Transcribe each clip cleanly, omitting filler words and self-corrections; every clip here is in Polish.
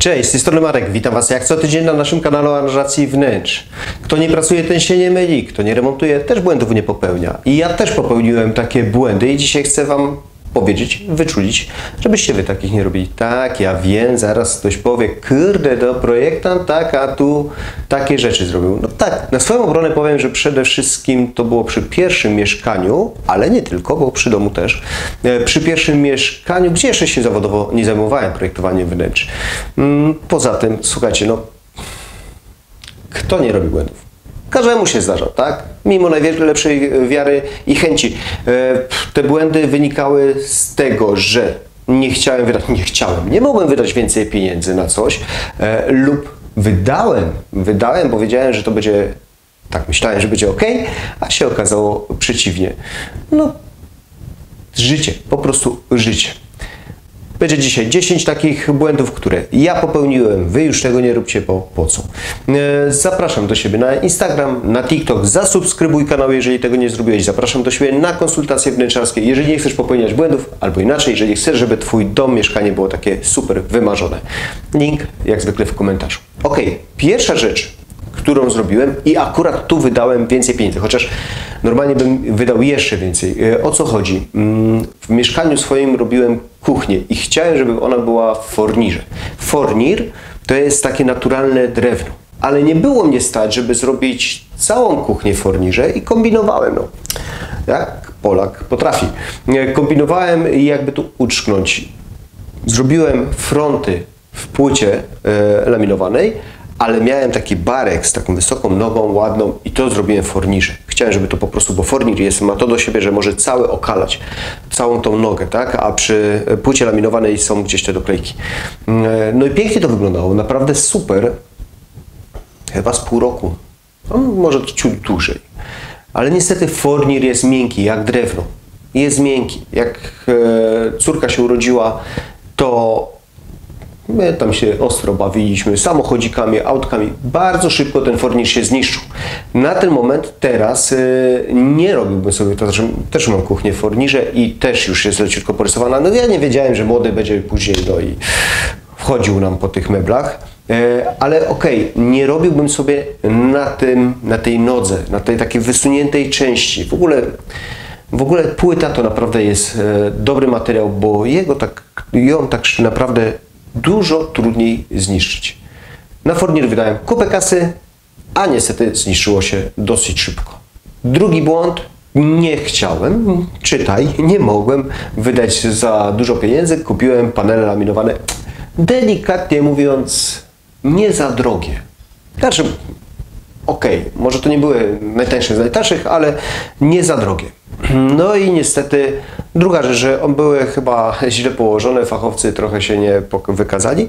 Cześć, z tej strony Marek, witam Was jak co tydzień na naszym kanale o aranżacji wnętrz. Kto nie pracuje, ten się nie myli, kto nie remontuje, też błędów nie popełnia. I ja też popełniłem takie błędy i dzisiaj chcę Wam powiedzieć, wyczulić, żebyście Wy takich nie robili. Tak, ja wiem, zaraz ktoś powie, kurde, to projektant tak, a tu takie rzeczy zrobił. No tak, na swoją obronę powiem, że przede wszystkim to było przy pierwszym mieszkaniu, ale nie tylko, bo przy domu też. Przy pierwszym mieszkaniu, gdzie jeszcze się zawodowo nie zajmowałem projektowaniem wnętrz. Poza tym, słuchajcie, no, kto nie robi błędów? Każdemu się zdarza, tak? Mimo najlepszej wiary i chęci. Te błędy wynikały z tego, że nie mogłem wydać więcej pieniędzy na coś lub wydałem, bo wiedziałem, że to będzie, tak myślałem, że będzie ok, a się okazało przeciwnie. No, życie, po prostu życie. Będzie dzisiaj 10 takich błędów, które ja popełniłem. Wy już tego nie róbcie, bo po co? Zapraszam do siebie na Instagram, na TikTok. Zasubskrybuj kanał, jeżeli tego nie zrobiłeś. Zapraszam do siebie na konsultacje wnętrzarskie. Jeżeli nie chcesz popełniać błędów, albo inaczej, jeżeli chcesz, żeby Twój dom, mieszkanie było takie super wymarzone. Link jak zwykle w komentarzu. Ok, pierwsza rzecz, którą zrobiłem i akurat tu wydałem więcej pieniędzy, chociaż normalnie bym wydał jeszcze więcej. O co chodzi? W mieszkaniu swoim robiłem kuchnię i chciałem, żeby ona była w fornirze. Fornir to jest takie naturalne drewno, ale nie było mnie stać, żeby zrobić całą kuchnię w fornirze i kombinowałem, no, jak Polak potrafi. Kombinowałem i jakby tu uczknąć. Zrobiłem fronty w płycie laminowanej, ale miałem taki barek z taką wysoką nogą, ładną i to zrobiłem w fornirze. Chciałem, żeby to po prostu, bo fornir ma to do siebie, że może cały okalać, całą tą nogę, tak? A przy płycie laminowanej są gdzieś te doklejki. No i pięknie to wyglądało, naprawdę super. Chyba z pół roku, no, może ciut dłużej. Ale niestety fornir jest miękki, jak drewno. Jest miękki. Jak córka się urodziła, to my tam się ostro bawiliśmy samochodzikami, autkami. Bardzo szybko ten fornir się zniszczył. Na ten moment teraz nie robiłbym sobie, to znaczy też mam kuchnię w fornirze i też już jest leciutko porysowana. No ja nie wiedziałem, że młody będzie później i wchodził nam po tych meblach. Ale okej, nie robiłbym sobie na tej nodze, na tej takiej wysuniętej części. W ogóle płyta to naprawdę jest dobry materiał, bo ją tak naprawdę dużo trudniej zniszczyć. Na fornir wydałem kupę kasy, a niestety zniszczyło się dosyć szybko. Drugi błąd, nie mogłem wydać za dużo pieniędzy, kupiłem panele laminowane, delikatnie mówiąc, nie za drogie. Znaczy, okej, może to nie były najtańsze z najtańszych, ale nie za drogie. No i niestety druga rzecz, że one były chyba źle położone, fachowcy trochę się nie wykazali.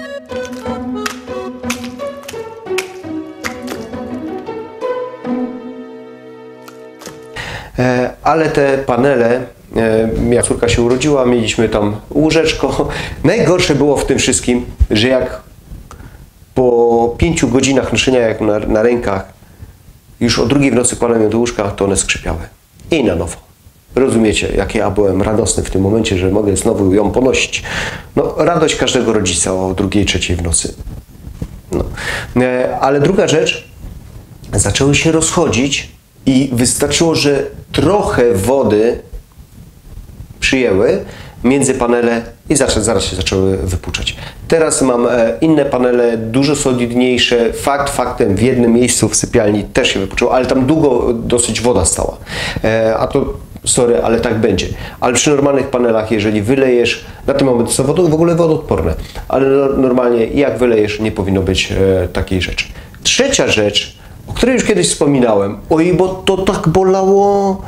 Ale te panele, jak córka się urodziła, mieliśmy tam łóżeczko. Najgorsze było w tym wszystkim, że jak po 5 godzinach noszenia jak na rękach, już o 2 w nocy kładłem ją do łóżka, to one skrzypiały. I na nowo. Rozumiecie, jak ja byłem radosny w tym momencie, że mogę znowu ją ponosić. No, radość każdego rodzica o 2, 3 w nocy. No. Ale druga rzecz, zaczęły się rozchodzić i wystarczyło, że trochę wody przyjęły między panele i zaraz się zaczęły wypuczać. Teraz mam inne panele, dużo solidniejsze. Faktem, w jednym miejscu w sypialni też się wypuczyło, ale tam długo dosyć woda stała. A to, sorry, ale tak będzie. Ale przy normalnych panelach, jeżeli wylejesz, na ten moment są w ogóle wodoodporne, ale normalnie jak wylejesz, nie powinno być takiej rzeczy. Trzecia rzecz, o której już kiedyś wspominałem, oj, bo to tak bolało,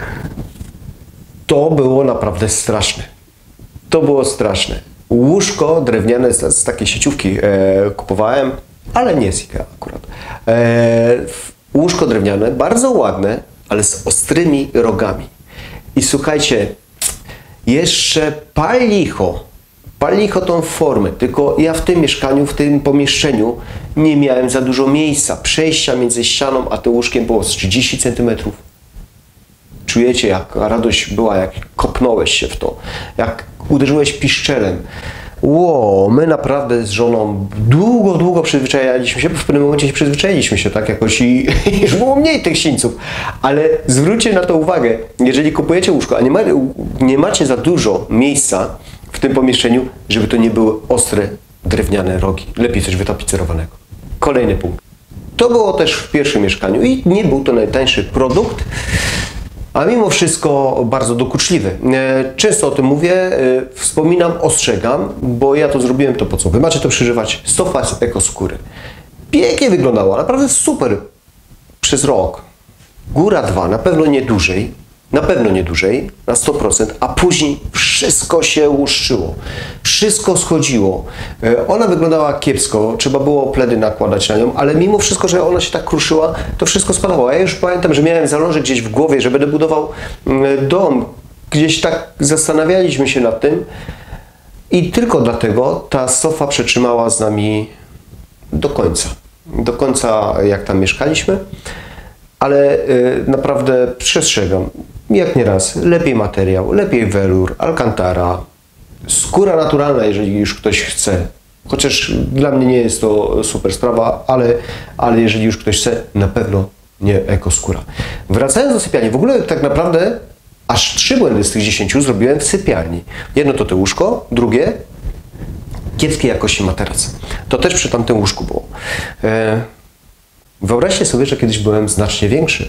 to było naprawdę straszne. To było straszne. Łóżko drewniane z takiej sieciówki kupowałem, ale nie z IKEA akurat. Łóżko drewniane, bardzo ładne, ale z ostrymi rogami. I słuchajcie, jeszcze pal licho tą formę, tylko ja w tym mieszkaniu, w tym pomieszczeniu nie miałem za dużo miejsca. Przejścia między ścianą a tym łóżkiem było z 30 cm. Czujecie, jak radość była, jak kopnąłeś się w to, jak uderzyłeś piszczelem. my naprawdę z żoną długo przyzwyczajaliśmy się, bo w pewnym momencie się przyzwyczailiśmy się tak jakoś i już było mniej tych sińców. Ale zwróćcie na to uwagę, jeżeli kupujecie łóżko, a nie macie za dużo miejsca w tym pomieszczeniu, żeby to nie były ostre, drewniane rogi. Lepiej coś wytapicerowanego. Kolejny punkt. To było też w pierwszym mieszkaniu i nie był to najtańszy produkt, a mimo wszystko bardzo dokuczliwy. Często o tym mówię, wspominam, ostrzegam, bo ja to zrobiłem, to po co? Wy macie to przeżywać. Sofa z ekoskóry. Pięknie wyglądała, naprawdę super przez rok. Góra 2, na pewno nie dłużej, na 100%, a później wszystko się łuszczyło. Wszystko schodziło. Ona wyglądała kiepsko, trzeba było pledy nakładać na nią, ale mimo wszystko, że ona się tak kruszyła, to wszystko spadało. Ja już pamiętam, że miałem zalążek gdzieś w głowie, że będę budował dom. Gdzieś tak zastanawialiśmy się nad tym i tylko dlatego ta sofa przetrzymała z nami do końca. Do końca, jak tam mieszkaliśmy. Ale naprawdę przestrzegam, jak nieraz, lepiej materiał, lepiej welur, alcantara, skóra naturalna, jeżeli już ktoś chce. Chociaż dla mnie nie jest to super sprawa, ale jeżeli już ktoś chce, na pewno nie ekoskóra. Wracając do sypialni, w ogóle tak naprawdę aż 3 błędy z tych 10 zrobiłem w sypialni. Jedno to łóżko, drugie kiepskiej jakości materac. To też przy tamtym łóżku było. Wyobraźcie sobie, że kiedyś byłem znacznie większy.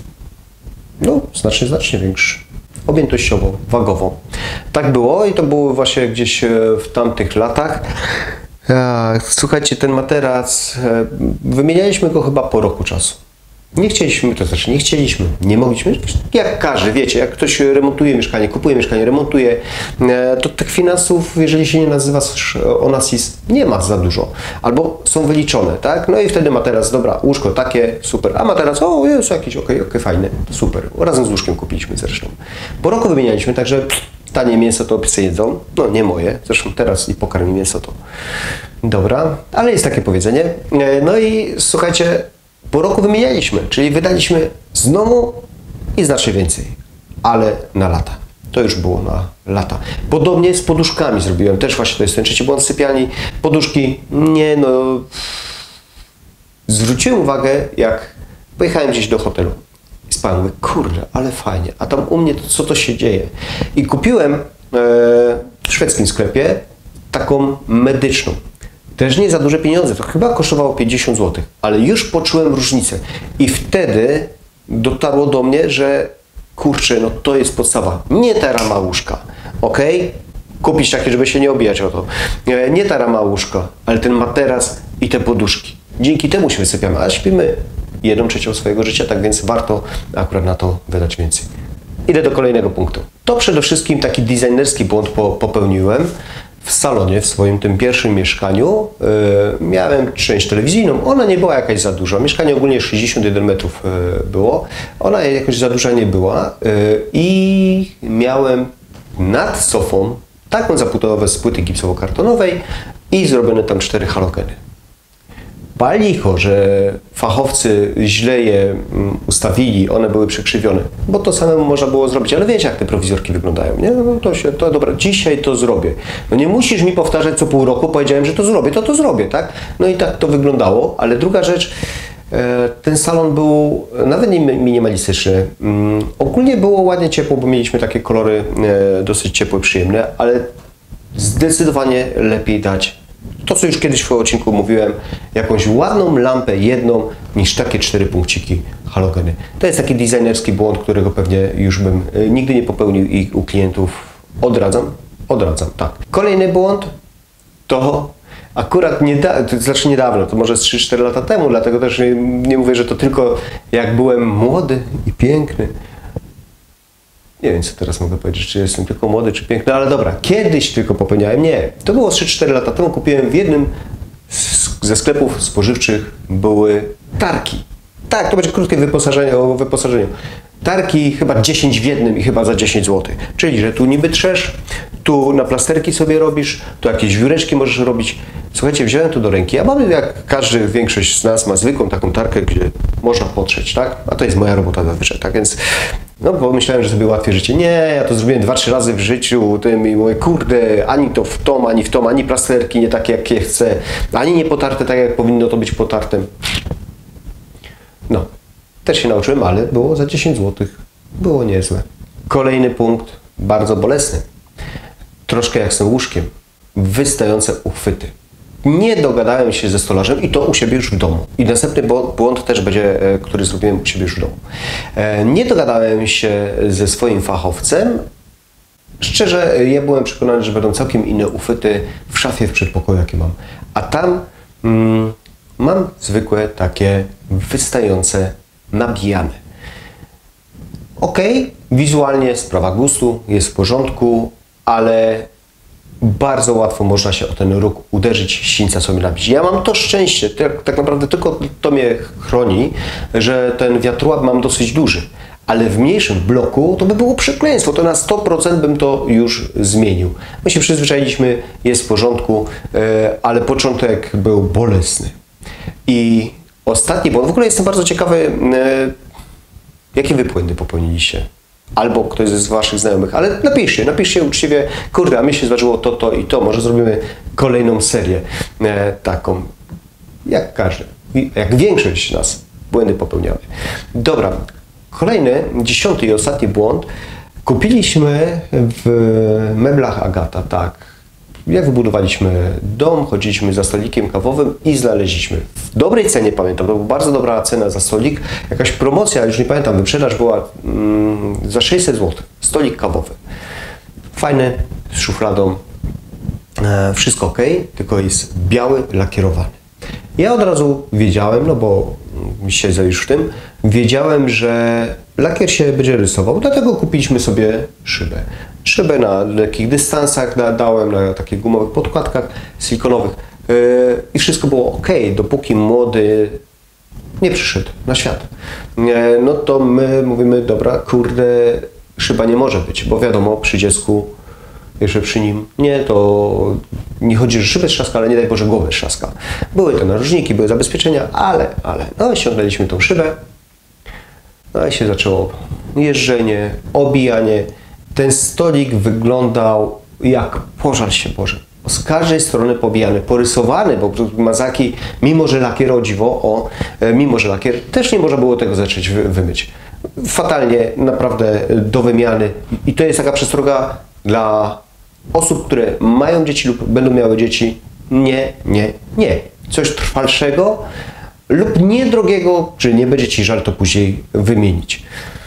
No, znacznie większy. Objętościowo, wagowo. Tak było i to było właśnie gdzieś w tamtych latach. Słuchajcie, ten materac, wymienialiśmy go chyba po roku czasu. Nie chcieliśmy, to znaczy nie chcieliśmy, nie mogliśmy. Jak każdy, wiecie, jak ktoś remontuje mieszkanie, kupuje mieszkanie, remontuje, to tych finansów, jeżeli się nie nazywa Onassis, nie ma za dużo. Albo są wyliczone, tak? No i wtedy materac, dobra, łóżko takie, super. A materac, o, jest jakiś, okej, fajny, super. Razem z łóżkiem kupiliśmy zresztą. Po roku wymienialiśmy, także tanie mięso to psy jedzą. No, nie moje, zresztą teraz i pokarmi mięso to dobra, ale jest takie powiedzenie. No i słuchajcie, po roku wymienialiśmy, czyli wydaliśmy znowu i znacznie więcej, ale na lata. To już było na lata. Podobnie z poduszkami zrobiłem, też właśnie to jest ten trzeci błąd w sypialni. Poduszki, nie no... Zwróciłem uwagę, jak pojechałem gdzieś do hotelu i spałem, mówię, kurde, ale fajnie, a tam u mnie to, co to się dzieje? I kupiłem w szwedzkim sklepie taką medyczną. Też nie za duże pieniądze, to chyba kosztowało 50 zł, ale już poczułem różnicę. I wtedy dotarło do mnie, że kurczę, no to jest podstawa. Nie ta rama łóżka, ok? Kupić takie, żeby się nie obijać o to. Nie ta rama łóżka, ale ten materac i te poduszki. Dzięki temu się wysypiamy, a śpimy 1/3 swojego życia, tak więc warto akurat na to wydać więcej. Idę do kolejnego punktu. To przede wszystkim taki designerski błąd popełniłem. W salonie, w swoim tym pierwszym mieszkaniu miałem część telewizyjną. Ona nie była jakaś za duża. Mieszkanie ogólnie 61 metrów było. Ona jakoś za duża nie była. I miałem nad sofą taką zapudowę z płyty gipsowo-kartonowej i zrobione tam 4 halogeny. Pal licho, że fachowcy źle je ustawili, one były przekrzywione, bo to samemu można było zrobić, ale wiecie, jak te prowizorki wyglądają, nie? No to dobra, dzisiaj to zrobię. No nie musisz mi powtarzać co pół roku, powiedziałem, że to zrobię, to zrobię, tak? No i tak to wyglądało, ale druga rzecz, ten salon był nawet nie minimalistyczny. Ogólnie było ładnie ciepło, bo mieliśmy takie kolory dosyć ciepłe, przyjemne, ale zdecydowanie lepiej dać to, co już kiedyś w odcinku mówiłem, jakąś ładną lampę jedną, niż takie 4 punkciki halogeny. To jest taki designerski błąd, którego pewnie już bym nigdy nie popełnił i u klientów odradzam, tak. Kolejny błąd to akurat niedawno, to może z 3-4 lata temu, dlatego też nie mówię, że to tylko jak byłem młody i piękny. Nie wiem, co teraz mogę powiedzieć, czy jestem tylko młody, czy piękny, ale dobra, kiedyś tylko popełniałem. Nie, to było 3-4 lata temu, kupiłem w jednym ze sklepów spożywczych były tarki. Tak, to będzie krótkie wyposażenie o wyposażeniu. Tarki chyba 10 w jednym i chyba za 10 zł. Czyli, że tu niby trzesz, tu na plasterki sobie robisz, tu jakieś wióreczki możesz robić. Słuchajcie, wziąłem to do ręki, a mamy, jak większość z nas ma zwykłą taką tarkę, gdzie można potrzeć, tak? A to jest moja robota zazwyczaj, tak? Więc No bo myślałem, że sobie ułatwię życie. Nie, ja to zrobiłem 2-3 razy w życiu tym i mówię, kurde, ani to w tom, ani w tom, ani plasterki nie takie, jak je chcę, ani nie potarte tak, jak powinno to być potartem. No, też się nauczyłem, ale było za 10 zł. Było niezłe. Kolejny punkt, bardzo bolesny. Troszkę jak z tym łóżkiem. Wystające uchwyty. Nie dogadałem się ze stolarzem i to u siebie już w domu. I następny błąd też będzie, który zrobiłem u siebie już w domu. Nie dogadałem się ze swoim fachowcem. Szczerze, ja byłem przekonany, że będą całkiem inne uchwyty w szafie w przedpokoju, jakie mam. A tam mam zwykłe takie wystające, nabijane. Ok, wizualnie sprawa gustu, jest w porządku, ale bardzo łatwo można się o ten róg uderzyć, ścińca sobie nabić. Ja mam to szczęście, tak naprawdę tylko to mnie chroni, że ten wiatrułap mam dosyć duży. Ale w mniejszym bloku to by było przekleństwo, to na 100% bym to już zmienił. My się przyzwyczailiśmy, jest w porządku, ale początek był bolesny. I ostatni błąd, w ogóle jestem bardzo ciekawy, jakie wy błędy popełniliście. Albo ktoś z waszych znajomych, ale napiszcie uczciwie, kurde, a mi się zdarzyło to i to, może zrobimy kolejną serię taką, jak każdy, jak większość nas błędy popełniamy. Dobra, kolejny, 10. i ostatni błąd, kupiliśmy w meblach Agata, tak, jak wybudowaliśmy dom, chodziliśmy za stolikiem kawowym i znaleźliśmy w dobrej cenie, pamiętam, to była bardzo dobra cena za stolik, jakaś promocja, już nie pamiętam, wyprzedaż była za 600 zł, stolik kawowy. Fajny, z szufladą, wszystko ok, tylko jest biały, lakierowany. Ja od razu wiedziałem, no bo siedzę już w tym, wiedziałem, że lakier się będzie rysował, dlatego kupiliśmy sobie szybę. Szybę na lekkich dystansach dałem, na takich gumowych podkładkach silikonowych i wszystko było ok, dopóki młody nie przyszedł na świat. No to my mówimy, dobra, kurde, szyba nie może być, bo wiadomo, przy dziecku, jeszcze przy nim, nie, to nie chodzi, że szybę trzaska, ale nie daj Boże głowę trzaska. Były te narożniki, były zabezpieczenia, ale, no ściągnęliśmy tą szybę, no i się zaczęło jeżdżenie, obijanie. Ten stolik wyglądał jak pożar się Boże. Z każdej strony pobijany, porysowany, bo mazaki, mimo że lakier, o dziwo, mimo że lakier, też nie można było tego zacząć wymyć. Fatalnie, naprawdę do wymiany. I to jest taka przestroga dla osób, które mają dzieci lub będą miały dzieci. Nie. Coś trwalszego lub niedrogiego, że nie będzie ci żal to później wymienić.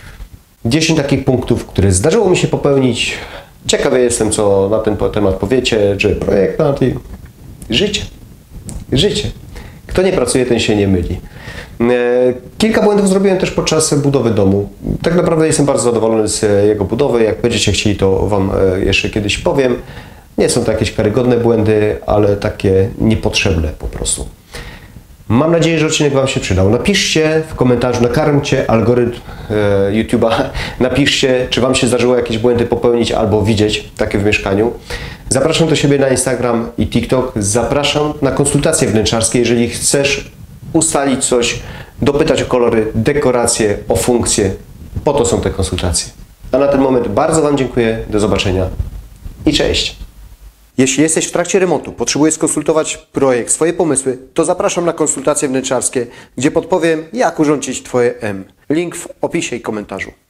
10 takich punktów, które zdarzyło mi się popełnić. Ciekawy jestem, co na ten temat powiecie, czy projektant i życie. Kto nie pracuje, ten się nie myli. Kilka błędów zrobiłem też podczas budowy domu. Tak naprawdę jestem bardzo zadowolony z jego budowy. Jak będziecie chcieli, to wam jeszcze kiedyś powiem. Nie są to jakieś karygodne błędy, ale takie niepotrzebne po prostu. Mam nadzieję, że odcinek wam się przydał. Napiszcie w komentarzu, nakarmcie algorytm YouTube'a. Napiszcie, czy wam się zdarzyło jakieś błędy popełnić albo widzieć takie w mieszkaniu. Zapraszam do siebie na Instagram i TikTok. Zapraszam na konsultacje wnętrzarskie, jeżeli chcesz ustalić coś, dopytać o kolory, dekoracje, o funkcje. Po to są te konsultacje. A na ten moment bardzo wam dziękuję. Do zobaczenia i cześć. Jeśli jesteś w trakcie remontu, potrzebujesz skonsultować projekt, swoje pomysły, to zapraszam na konsultacje wnętrzarskie, gdzie podpowiem, jak urządzić Twoje M. Link w opisie i komentarzu.